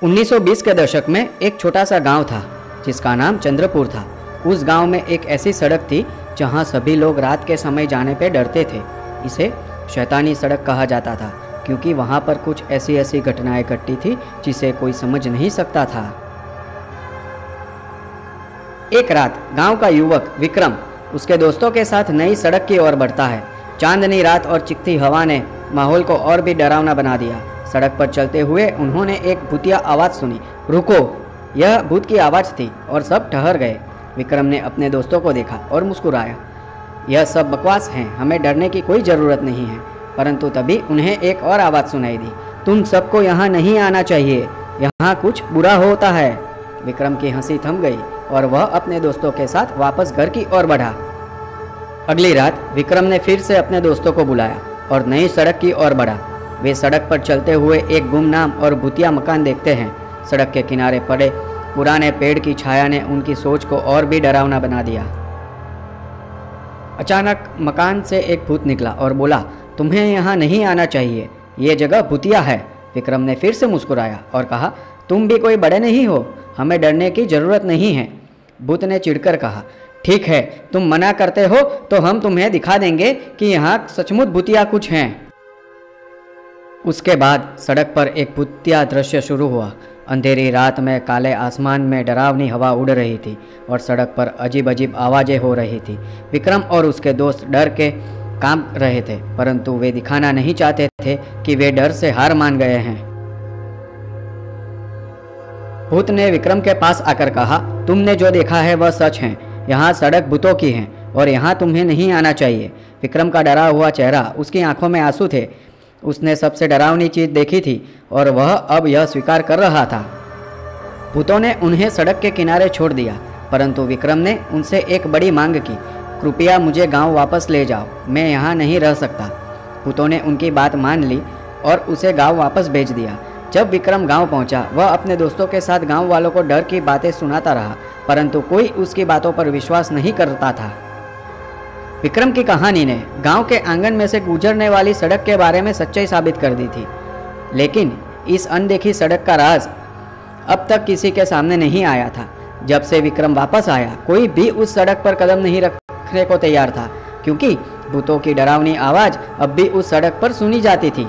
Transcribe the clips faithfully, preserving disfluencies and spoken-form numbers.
उन्नीस सौ बीस के दशक में एक छोटा सा गांव था जिसका नाम चंद्रपुर था। उस गांव में एक ऐसी सड़क थी जहां सभी लोग रात के समय जाने पे डरते थे। इसे शैतानी सड़क कहा जाता था क्योंकि वहां पर कुछ ऐसी ऐसी घटनाएं घटती थी जिसे कोई समझ नहीं सकता था। एक रात गांव का युवक विक्रम उसके दोस्तों के साथ नई सड़क की ओर बढ़ता है। चांदनी रात और चिकती हवा ने माहौल को और भी डरावना बना दिया। सड़क पर चलते हुए उन्होंने एक भूतिया आवाज़ सुनी, रुको। यह भूत की आवाज़ थी और सब ठहर गए। विक्रम ने अपने दोस्तों को देखा और मुस्कुराया। यह सब बकवास है, हमें डरने की कोई ज़रूरत नहीं है। परंतु तभी उन्हें एक और आवाज़ सुनाई दी, तुम सबको यहाँ नहीं आना चाहिए, यहाँ कुछ बुरा होता है। विक्रम की हंसी थम गई और वह अपने दोस्तों के साथ वापस घर की ओर बढ़ा। अगली रात विक्रम ने फिर से अपने दोस्तों को बुलाया और नई सड़क की ओर बढ़ा। वे सड़क पर चलते हुए एक गुमनाम और भूतिया मकान देखते हैं। सड़क के किनारे पड़े पुराने पेड़ की छाया ने उनकी सोच को और भी डरावना बना दिया। अचानक मकान से एक भूत निकला और बोला, तुम्हें यहाँ नहीं आना चाहिए, ये जगह भूतिया है। विक्रम ने फिर से मुस्कुराया और कहा, तुम भी कोई बड़े नहीं हो, हमें डरने की ज़रूरत नहीं है। भूत ने चिढ़कर कहा, ठीक है, तुम मना करते हो तो हम तुम्हें दिखा देंगे कि यहाँ सचमुच भूतिया कुछ हैं। उसके बाद सड़क पर एक भूतिया दृश्य शुरू हुआ। अंधेरी रात में काले आसमान में डरावनी हवा उड़ रही थी और सड़क पर अजीब अजीब आवाज़ें हो रही थी। विक्रम और उसके दोस्त डर के कांप रहे थे, परंतु वे दिखाना नहीं चाहते थे कि वे डर से हार मान गए हैं। भूत ने विक्रम के पास आकर कहा, तुमने जो देखा है वह सच है, यहाँ सड़क भूतों की है और यहाँ तुम्हें नहीं आना चाहिए। विक्रम का डरा हुआ चेहरा, उसकी आंखों में आंसू थे। उसने सबसे डरावनी चीज़ देखी थी और वह अब यह स्वीकार कर रहा था। भूतों ने उन्हें सड़क के किनारे छोड़ दिया, परंतु विक्रम ने उनसे एक बड़ी मांग की, कृपया मुझे गांव वापस ले जाओ, मैं यहाँ नहीं रह सकता। भूतों ने उनकी बात मान ली और उसे गांव वापस भेज दिया। जब विक्रम गांव पहुंचा, वह अपने दोस्तों के साथ गांव वालों को डर की बातें सुनाता रहा, परंतु कोई उसकी बातों पर विश्वास नहीं करता था। विक्रम की कहानी ने गांव के आंगन में से गुजरने वाली सड़क के बारे में सच्चाई साबित कर दी थी, लेकिन इस अनदेखी सड़क का राज अब तक किसी के सामने नहीं आया था। जब से विक्रम वापस आया, कोई भी उस सड़क पर कदम नहीं रखने को तैयार था, क्योंकि भूतों की डरावनी आवाज़ अब भी उस सड़क पर सुनी जाती थी।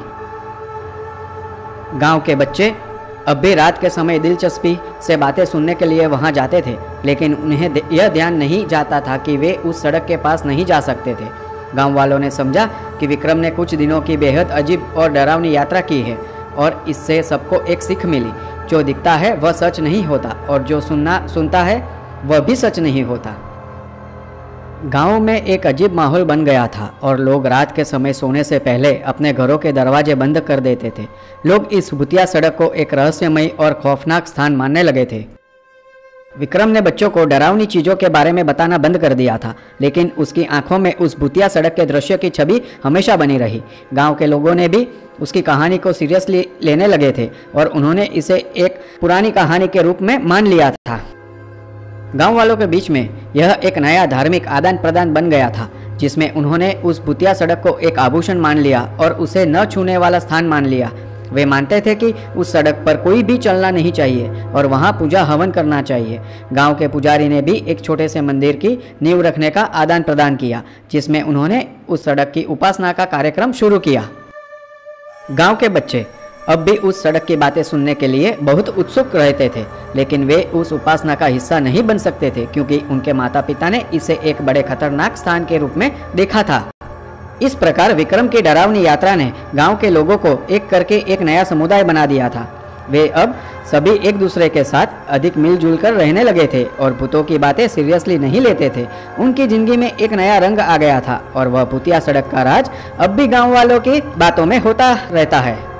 गांव के बच्चे अब भी रात के समय दिलचस्पी से बातें सुनने के लिए वहां जाते थे, लेकिन उन्हें यह ध्यान नहीं जाता था कि वे उस सड़क के पास नहीं जा सकते थे। गांव वालों ने समझा कि विक्रम ने कुछ दिनों की बेहद अजीब और डरावनी यात्रा की है और इससे सबको एक सीख मिली, जो दिखता है वह सच नहीं होता और जो सुनना सुनता है वह भी सच नहीं होता। गांव में एक अजीब माहौल बन गया था और लोग रात के समय सोने से पहले अपने घरों के दरवाजे बंद कर देते थे। लोग इस भूतिया सड़क को एक रहस्यमयी और खौफनाक स्थान मानने लगे थे। विक्रम ने बच्चों को डरावनी चीज़ों के बारे में बताना बंद कर दिया था, लेकिन उसकी आंखों में उस भूतिया सड़क के दृश्य की छवि हमेशा बनी रही। गांव के लोगों ने भी उसकी कहानी को सीरियसली लेने लगे थे और उन्होंने इसे एक पुरानी कहानी के रूप में मान लिया था। गांव वालों के बीच में यह एक नया धार्मिक आदान प्रदान बन गया था, जिसमें उन्होंने उस भूतिया सड़क को एक आभूषण मान लिया और उसे न छूने वाला स्थान मान लिया। वे मानते थे कि उस सड़क पर कोई भी चलना नहीं चाहिए और वहां पूजा हवन करना चाहिए। गांव के पुजारी ने भी एक छोटे से मंदिर की नींव रखने का आदान प्रदान किया, जिसमें उन्होंने उस सड़क की उपासना का कार्यक्रम शुरू किया। गांव के बच्चे अब भी उस सड़क की बातें सुनने के लिए बहुत उत्सुक रहते थे, लेकिन वे उस उपासना का हिस्सा नहीं बन सकते थे क्योंकि उनके माता पिता ने इसे एक बड़े खतरनाक स्थान के रूप में देखा था। इस प्रकार विक्रम की डरावनी यात्रा ने गांव के लोगों को एक करके एक नया समुदाय बना दिया था। वे अब सभी एक दूसरे के साथ अधिक मिलजुल कर रहने लगे थे और भूतों की बातें सीरियसली नहीं लेते थे। उनकी जिंदगी में एक नया रंग आ गया था और वह भूतिया सड़क का राज अब भी गाँव वालों की बातों में होता रहता है।